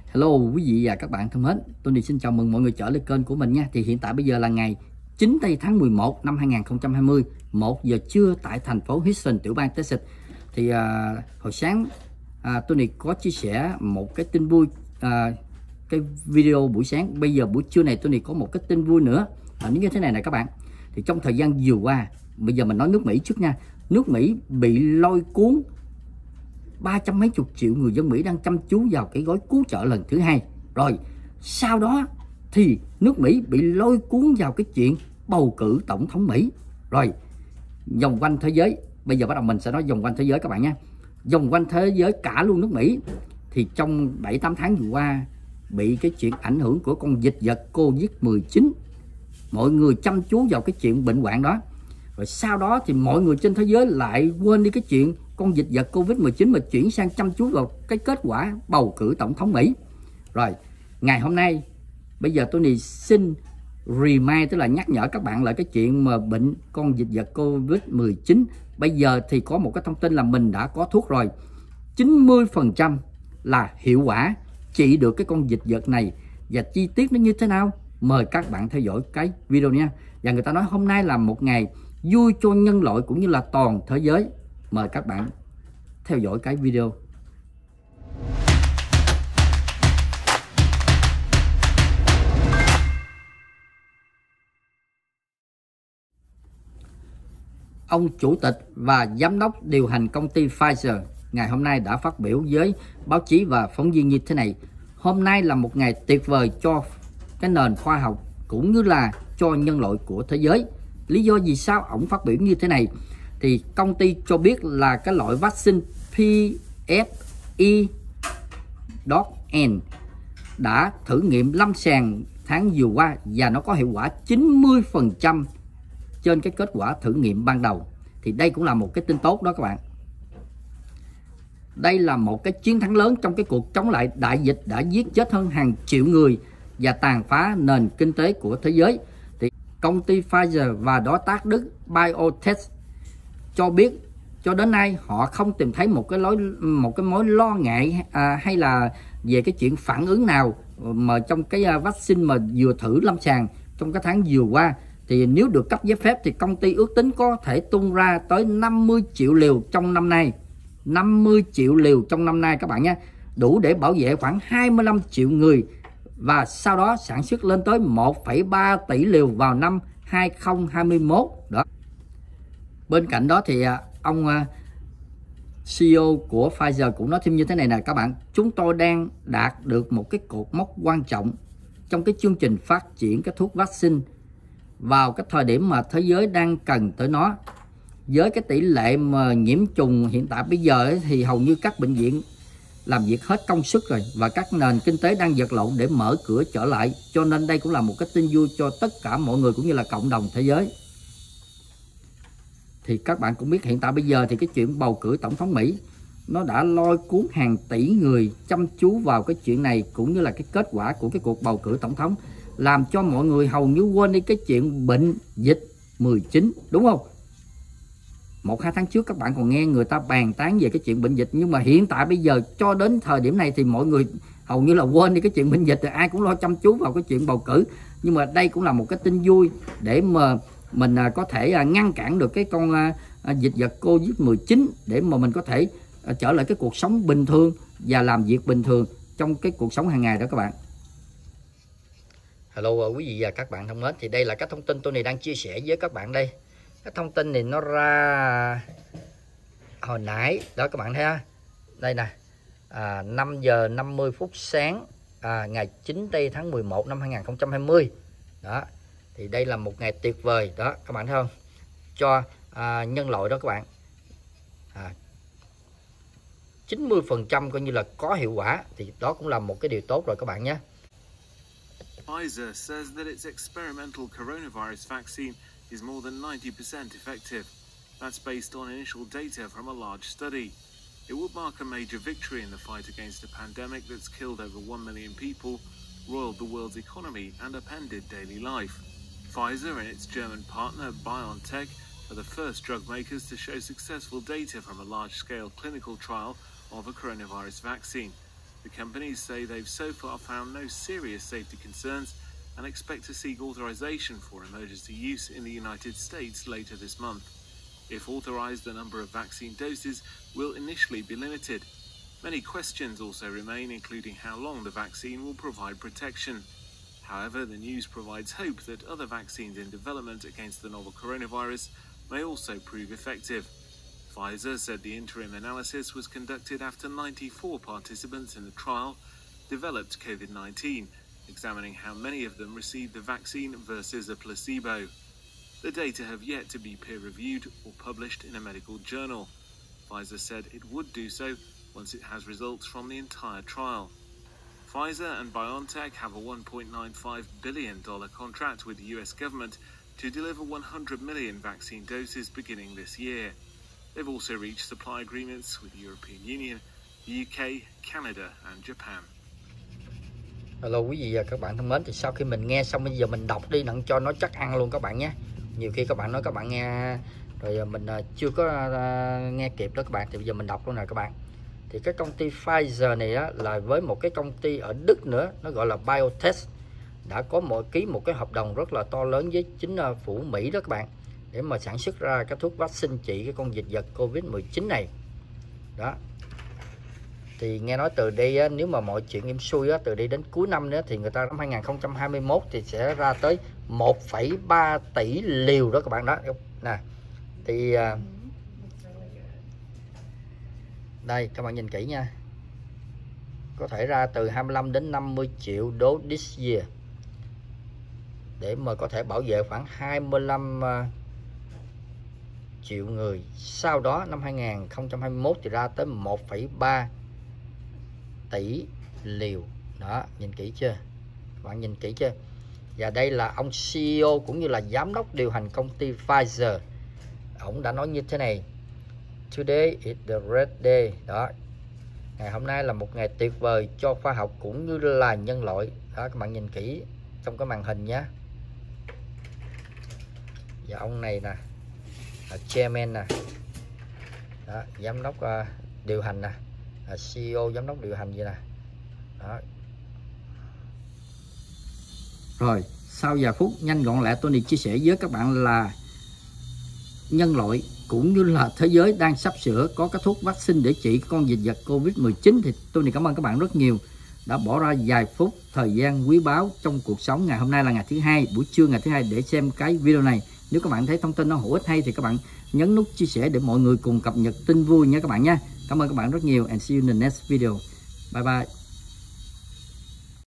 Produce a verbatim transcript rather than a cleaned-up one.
Hello quý vị và các bạn thân mến, Tony xin chào mừng mọi người trở lại kênh của mình nha. Thì hiện tại bây giờ là ngày chín tây tháng mười một năm hai nghìn không trăm hai mươi, một giờ trưa tại thành phố Houston, tiểu bang Texas. Thì à, hồi sáng à, Tony có chia sẻ một cái tin vui, à, cái video buổi sáng. Bây giờ buổi trưa này Tony có một cái tin vui nữa, à, như thế này nè các bạn. Thì trong thời gian vừa qua, bây giờ mình nói nước Mỹ trước nha. Nước Mỹ bị lôi cuốn, ba trăm mấy chục triệu người dân Mỹ đang chăm chú vào cái gói cứu trợ lần thứ hai. Rồi sau đó thì nước Mỹ bị lôi cuốn vào cái chuyện bầu cử tổng thống Mỹ. Rồi vòng quanh thế giới, bây giờ bắt đầu mình sẽ nói vòng quanh thế giới các bạn nhé. Vòng quanh thế giới cả luôn nước Mỹ thì trong bảy tám tháng vừa qua bị cái chuyện ảnh hưởng của con dịch vật Covid mười chín. Mọi người chăm chú vào cái chuyện bệnh hoạn đó. Rồi sau đó thì mọi người trên thế giới lại quên đi cái chuyện con dịch vật Covid mười chín mà chuyển sang chăm chú vào cái kết quả bầu cử tổng thống Mỹ. Rồi ngày hôm nay bây giờ Tony xin remind, tức là nhắc nhở các bạn lại cái chuyện mà bệnh con dịch vật Covid mười chín. Bây giờ thì có một cái thông tin là mình đã có thuốc rồi, chín mươi phần trăm là hiệu quả trị được cái con dịch vật này. Và chi tiết nó như thế nào mời các bạn theo dõi cái video nha. Và người ta nói hôm nay là một ngày vui cho nhân loại cũng như là toàn thế giới. Mời các bạn theo dõi cái video. Ông chủ tịch và giám đốc điều hành công ty Pfizer ngày hôm nay đã phát biểu với báo chí và phóng viên như thế này: hôm nay là một ngày tuyệt vời cho cái nền khoa học cũng như là cho nhân loại của thế giới. Lý do vì sao ông phát biểu như thế này? Thì công ty cho biết là cái loại vaccine pê ép i.N đã thử nghiệm lâm sàng tháng vừa qua và nó có hiệu quả chín mươi phần trăm trên cái kết quả thử nghiệm ban đầu. Thì đây cũng là một cái tin tốt đó các bạn. Đây là một cái chiến thắng lớn trong cái cuộc chống lại đại dịch đã giết chết hơn hàng triệu người và tàn phá nền kinh tế của thế giới. Thì công ty Pfizer và đối tác Đức BioNTech cho biết cho đến nay họ không tìm thấy một cái lối một cái mối lo ngại à, hay là về cái chuyện phản ứng nào mà trong cái vaccine mà vừa thử lâm sàng trong cái tháng vừa qua. Thì nếu được cấp giấy phép thì công ty ước tính có thể tung ra tới năm mươi triệu liều trong năm nay. năm mươi triệu liều trong năm nay các bạn nhé, đủ để bảo vệ khoảng hai mươi lăm triệu người, và sau đó sản xuất lên tới một phẩy ba tỷ liều vào năm hai nghìn không trăm hai mươi mốt đó. Bên cạnh đó thì ông xê e ô của Pfizer cũng nói thêm như thế này nè các bạn: chúng tôi đang đạt được một cái cột mốc quan trọng trong cái chương trình phát triển cái thuốc vaccine vào cái thời điểm mà thế giới đang cần tới nó. Với cái tỷ lệ mà nhiễm trùng hiện tại bây giờ thì hầu như các bệnh viện làm việc hết công suất rồi, và các nền kinh tế đang vật lộn để mở cửa trở lại. Cho nên đây cũng là một cái tin vui cho tất cả mọi người cũng như là cộng đồng thế giới. Thì các bạn cũng biết hiện tại bây giờ thì cái chuyện bầu cử tổng thống Mỹ nó đã lôi cuốn hàng tỷ người chăm chú vào cái chuyện này, cũng như là cái kết quả của cái cuộc bầu cử tổng thống, làm cho mọi người hầu như quên đi cái chuyện bệnh dịch mười chín, đúng không? Một hai tháng trước các bạn còn nghe người ta bàn tán về cái chuyện bệnh dịch, nhưng mà hiện tại bây giờ cho đến thời điểm này thì mọi người hầu như là quên đi cái chuyện bệnh dịch, ai cũng lo chăm chú vào cái chuyện bầu cử. Nhưng mà đây cũng là một cái tin vui để mà mình có thể ngăn cản được cái con dịch vật Covid mười chín, để mà mình có thể trở lại cái cuộc sống bình thường và làm việc bình thường trong cái cuộc sống hàng ngày đó các bạn. Hello quý vị và các bạn thân mến, thì đây là cái thông tin Tony đang chia sẻ với các bạn đây. Cái thông tin này nó ra hồi nãy đó các bạn thấy ha. Đây nè, à, năm giờ năm mươi phút sáng à, ngày chín tây tháng mười một năm hai nghìn không trăm hai mươi đó. Thì đây là một ngày tuyệt vời đó các bạn thấy không, cho à, nhân loại đó các bạn. à, chín mươi phần trăm coi như là có hiệu quả, thì đó cũng là một cái điều tốt rồi các bạn nhé. Pfizer says that its experimental coronavirus vaccine is more than ninety percent effective. That's based on initial data from a large study. It will mark a major victory in the fight against a pandemic that's killed over one million people, roiled the world's economy and upended daily life. Pfizer and its German partner BioNTech are the first drug makers to show successful data from a large-scale clinical trial of a coronavirus vaccine. The companies say they've so far found no serious safety concerns and expect to seek authorization for emergency use in the United States later this month. If authorized, the number of vaccine doses will initially be limited. Many questions also remain, including how long the vaccine will provide protection. However, the news provides hope that other vaccines in development against the novel coronavirus may also prove effective. Pfizer said the interim analysis was conducted after ninety-four participants in the trial developed COVID nineteen, examining how many of them received the vaccine versus a placebo. The data have yet to be peer-reviewed or published in a medical journal. Pfizer said it would do so once it has results from the entire trial. Pfizer and BioNTech have a one point nine five billion dollars contract with the U S government to deliver one hundred million vaccine doses beginning this year. They've also reached supply agreements with the European Union, the U K, Canada and Japan. Hello quý vị và các bạn thân mến, thì sau khi mình nghe xong bây giờ mình đọc đi đặng cho nó chắc ăn luôn các bạn nhé. Nhiều khi các bạn nói các bạn nghe rồi mình chưa có nghe kịp đó các bạn, thì bây giờ mình đọc luôn nè các bạn. Thì cái công ty Pfizer này á, là với một cái công ty ở Đức nữa, nó gọi là BioNTech, đã có một ký một cái hợp đồng rất là to lớn với chính phủ Mỹ đó các bạn, để mà sản xuất ra cái thuốc vaccine trị cái con dịch vật Covid mười chín này. Đó. Thì nghe nói từ đây á, nếu mà mọi chuyện êm xuôi á, từ đây đến cuối năm nữa thì người ta năm hai nghìn không trăm hai mươi mốt thì sẽ ra tới một phẩy ba tỷ liều đó các bạn đó. Nè. Thì đây các bạn nhìn kỹ nha. Có thể ra từ hai mươi lăm đến năm mươi triệu dose this year. Để mà có thể bảo vệ khoảng hai mươi lăm triệu người. Sau đó năm hai nghìn không trăm hai mươi mốt thì ra tới một phẩy ba tỷ liều. Đó, nhìn kỹ chưa? Các bạn nhìn kỹ chưa? Và đây là ông xê e ô cũng như là giám đốc điều hành công ty Pfizer. Ông đã nói như thế này: Today is the red day. Đó. Ngày hôm nay là một ngày tuyệt vời cho khoa học cũng như là nhân loại. Đó, các bạn nhìn kỹ trong cái màn hình nhé. Và ông này nè, là chairman nè. Đó, giám đốc uh, điều hành nè. Là xê e ô giám đốc điều hành vậy nè. Đó. Rồi, sau vài phút nhanh gọn lẹ, Tony chia sẻ với các bạn là nhân loại cũng như là thế giới đang sắp sửa có cái thuốc vaccine để trị con dịch vật Covid mười chín. Thì Tony cảm ơn các bạn rất nhiều đã bỏ ra vài phút thời gian quý báu trong cuộc sống. Ngày hôm nay là ngày thứ hai, buổi trưa ngày thứ hai để xem cái video này. Nếu các bạn thấy thông tin nó hữu ích hay thì các bạn nhấn nút chia sẻ để mọi người cùng cập nhật tin vui nha các bạn nha. Cảm ơn các bạn rất nhiều and see you in the next video. Bye bye.